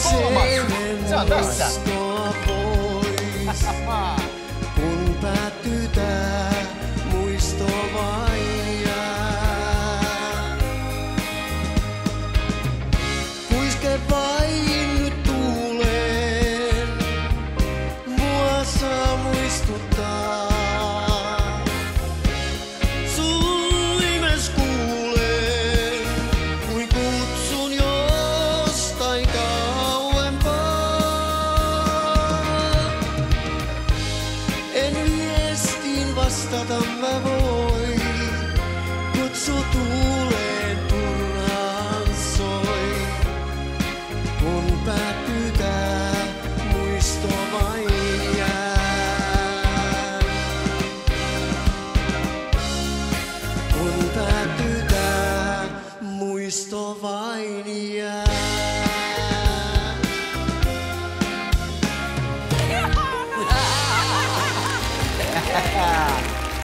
Se on tässä. Kun päättyy tää, muisto vain jää. Kuiske vain nyt tuuleen, mua saa muistuttaa. Sun nimes kuulen, kuin kutsun jostain kauempaa. En viestiin vastata mä voi, kutsu tuuleen turhaan soi. Kun päättyy tää, muisto vain jää. Kun päättyy tää, muisto vain jää.